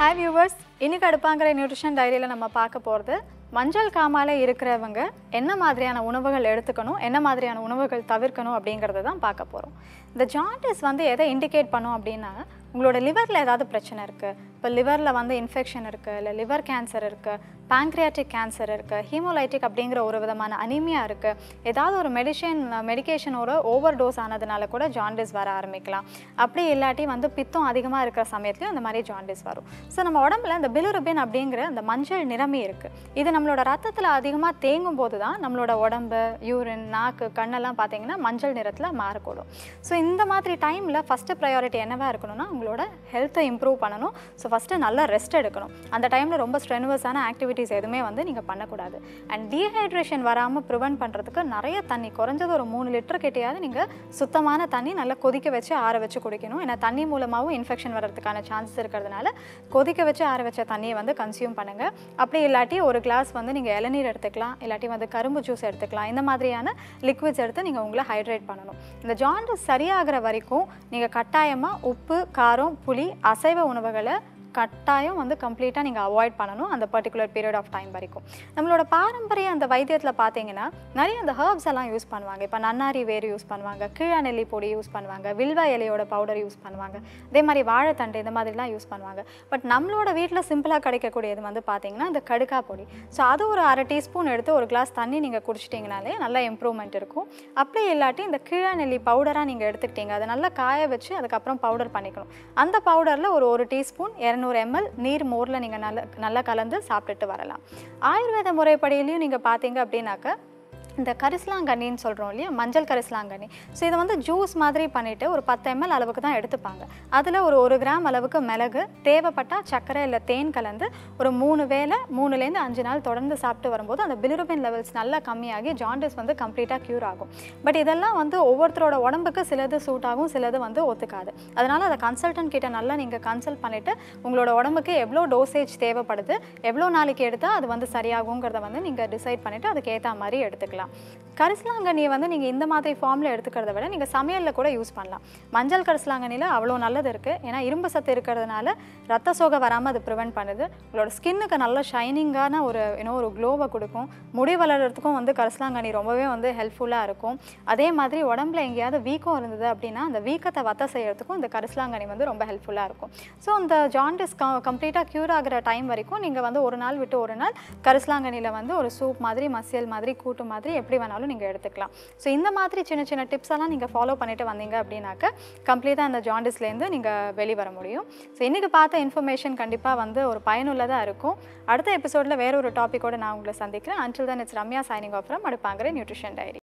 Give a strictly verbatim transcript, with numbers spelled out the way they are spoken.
Hi viewers, இன்னைக்கு அடுப்பாங்கற nutrition டைரியில நம்ம பார்க்க போறது மஞ்சள் காமால இருக்கிறவங்க என்ன மாதிரியான உணவுகள் எடுத்துக்கணும், என்ன மாதிரியான உணவுகள் தவிர்க்கணும் அப்படிங்கறத தான் பார்க்க போறோம். இந்த ஜாண்டிஸ் வந்து எதை இண்டிகேட் பண்ணும் அப்படினா உங்களோட லிவர்ல ஏதாவது பிரச்சனை இருக்கு. இப்ப லிவர்ல வந்து இன்ஃபெக்ஷன் இருக்கு, இல்ல லிவர் கேன்சர் இருக்கு, pancreatic cancer இருக்கு, ஹீமோலைட்டிக் அப்படிங்கற ஒரு விதமான அனீமியா இருக்கு. ஏதாவது ஒரு மெடிசின் மெடிகேஷனோட ஓவர் டோஸ் ஆனதுனால கூட ஜாண்டிஸ் வர ஆரம்பிக்கலாம். அப்படி இல்லாட்டி வந்து பித்தம் அதிகமா இருக்கிற சமயத்துல அந்த மாதிரி ஜாண்டிஸ் வரும். சோ நம்ம உடம்புல இந்த பிலிருபின் அப்படிங்கற அந்த மஞ்சள் நிறமி இருக்கு. இது நம்மளோட ரத்தத்துல அதிகமா தேங்கும் போது தான் நம்மளோட உடம்பு, யூரின், நாக்கு, கண்ணெல்லாம் பாத்தீங்கன்னா மஞ்சள் நிறத்துல மாறக்கூடும். சோ இந்த மாதிரி டைம்ல ஃபர்ஸ்ட் பிரையாரிட்டி என்னவா இருக்கணும்னா உங்களோட ஹெல்த்தை இம்ப்ரூவ் பண்ணணும். ஸோ ஃபஸ்ட்டு நல்லா ரெஸ்ட் எடுக்கணும். அந்த டைமில் ரொம்ப ஸ்ட்ரெனுவஸான ஆக்டிவிட்டீஸ் எதுவுமே வந்து நீங்கள் பண்ணக்கூடாது. அண்ட் டீஹைட்ரேஷன் வராமல் ப்ரிவென்ட் பண்ணுறதுக்கு நிறைய தண்ணி, குறைஞ்சது ஒரு மூணு லிட்டர் கிட்டையாவது நீங்கள் சுத்தமான தண்ணி நல்லா கொதிக்க வச்சு ஆற வச்சு குடிக்கணும். ஏன்னா தண்ணி மூலமாகவும் இன்ஃபெக்ஷன் வர்றதுக்கான சான்சஸ் இருக்கிறதுனால கொதிக்க வச்சு ஆற வச்ச தண்ணியை வந்து கன்சியூம் பண்ணுங்கள். அப்படி இல்லாட்டி ஒரு கிளாஸ் வந்து நீங்கள் இளநீர் எடுத்துக்கலாம், இல்லாட்டி வந்து கரும்பு ஜூஸ் எடுத்துக்கலாம். இந்த மாதிரியான லிக்விட்ஸ் எடுத்து நீங்கள் உங்களை ஹைட்ரேட் பண்ணணும். இந்த ஜாண்டிஸ் சரியாகிற வரைக்கும் நீங்கள் கட்டாயமாக உப்பு, காரம், புளி, அசைவ உணவுகளை கட்டாயம் வந்து கம்ப்ளீட்டாக நீங்கள் அவாய்ட் பண்ணணும் அந்த பர்டிகுலர் பீரியட் ஆஃப் டைம் வரைக்கும். நம்மளோட பாரம்பரிய அந்த வைத்தியத்தில் பார்த்தீங்கன்னா நிறைய அந்த ஹர்ப்ஸ் எல்லாம் யூஸ் பண்ணுவாங்க. இப்போ நன்னாரி வேர் யூஸ் பண்ணுவாங்க, கீழநெல்லி பொடி யூஸ் பண்ணுவாங்க, வில்வ இலையோட பவுடர் யூஸ் பண்ணுவாங்க, அதே மாதிரி வாழைத்தண்டு இந்த மாதிரிலாம் யூஸ் பண்ணுவாங்க. பட் நம்மளோட வீட்டில் சிம்பிளாக கிடைக்கக்கூடியது வந்து பார்த்தீங்கன்னா இந்த கடுக்கா பொடி. ஸோ அது ஒரு அரை டீஸ்பூன் எடுத்து ஒரு கிளாஸ் தண்ணி நீங்கள் குடிச்சிட்டிங்கனாலே நல்லா இம்ப்ரூவ்மெண்ட் இருக்கும். அப்படி இல்லாட்டி இந்த கீழநெல்லி பவுடராக நீங்கள் எடுத்துக்கிட்டீங்க, அதை நல்லா காய வச்சு அதுக்கப்புறம் பவுடர் பண்ணிக்கணும். அந்த பவுடரில் ஒரு ஒரு டீஸ்பூன் இரநூறு எம்எல் நீர் மோரில் நீங்கள் நல்லா நல்லா கலந்து சாப்பிட்டுட்டு வரலாம். ஆயுர்வேத முறைப்படியிலையும் நீங்கள் பார்த்தீங்க அப்படின்னாக்க இந்த கரிசலாங்கண்ணின்னு சொல்கிறோம் இல்லையா, மஞ்சள் கரிசலாங்கண்ணி. ஸோ இதை வந்து ஜூஸ் மாதிரி பண்ணிவிட்டு ஒரு பத்து எம்எல் அளவுக்கு தான் எடுத்துப்பாங்க. அதில் ஒரு ஒரு கிராம் அளவுக்கு மிளகு, தேவைப்பட்டால் சர்க்கரை இல்லை தேன் கலந்து ஒரு மூணு வேளை மூணுலேருந்து அஞ்சு நாள் தொடர்ந்து சாப்பிட்டு வரும்போது அந்த பிலிருபின் லெவல்ஸ் நல்லா கம்மியாகி ஜாண்டிஸ் வந்து கம்ப்ளீட்டாக க்யூர் ஆகும். பட் இதெல்லாம் வந்து ஒவ்வொருத்தரோட உடம்புக்கு சிலது சூட் ஆகும், சிலது வந்து ஒத்துக்காது. அதனால் அதை கன்சல்டன்ட் கிட்ட நல்லா நீங்கள் கன்சல்ட் பண்ணிவிட்டு உங்களோட உடம்புக்கு எவ்வளோ டோசேஜ் தேவைப்படுது, எவ்வளோ நாளைக்கு எடுத்தால் அது வந்து சரியாகுங்கிறத வந்து நீங்கள் டிசைட் பண்ணிவிட்டு அதுக்கு ஏற்ற மாதிரி எடுத்துக்கலாம். கரிசலாங்கண்ணியை வந்து நீங்கள் இந்த மாதிரி ஃபார்மில் எடுத்துக்கிறத விட நீங்கள் சமையலில் கூட யூஸ் பண்ணலாம். மஞ்சள் கரிசலாங்கண்ணியில் அவ்வளோ நல்லது இருக்குது. ஏன்னா இரும்பு சத்து இருக்கிறதுனால ரத்த சோகை வராமல் அது ப்ரிவென்ட் பண்ணுது. உங்களோட ஸ்கின்னுக்கு நல்ல ஷைனிங்கான ஒரு இன்னும் ஒரு க்ளோவை கொடுக்கும். முடி வளர்கிறதுக்கும் வந்து கரிசலாங்கண்ணி ரொம்பவே வந்து ஹெல்ப்ஃபுல்லாக இருக்கும். அதே மாதிரி உடம்புல எங்கேயாவது வீக்கம் இருந்தது அப்படின்னா அந்த வீக்கத்தை வத்த செய்யறதுக்கும் இந்த கரிசலாங்கண்ணி வந்து ரொம்ப ஹெல்ப்ஃபுல்லாக இருக்கும். ஸோ அந்த ஜாண்டிஸ் க கம்ப்ளீட்டாக க்யூர் ஆகிற டைம் வரைக்கும் நீங்கள் வந்து ஒரு நாள் விட்டு ஒரு நாள் கரிசலாங்கண்ணியில் வந்து ஒரு சூப் மாதிரி, மசியல் மாதிரி, கூட்டு மாதிரி எப்படி வேணாலும் நீங்கள் எடுத்துக்கலாம். ஸோ இந்த மாதிரி சின்ன சின்ன டிப்ஸ் எல்லாம் நீங்கள் ஃபாலோ பண்ணிட்டு வந்தீங்க அப்படின்னாக்க கம்ப்ளீட்டாக அந்த ஜாண்டிஸ்லேருந்து நீங்கள் வெளிவர முடியும். ஸோ இன்றைக்கி பார்த்த இன்ஃபர்மேஷன் கண்டிப்பாக வந்து ஒரு பயனுள்ளதாக இருக்கும். அடுத்த எபிசோடில் வேற ஒரு டாப்பிக்கோடு நான் உங்களை சந்திக்கிறேன். Until then it's Ramya signing off from அடுப்பாங்கற நியூட்ரிஷன் டைரி.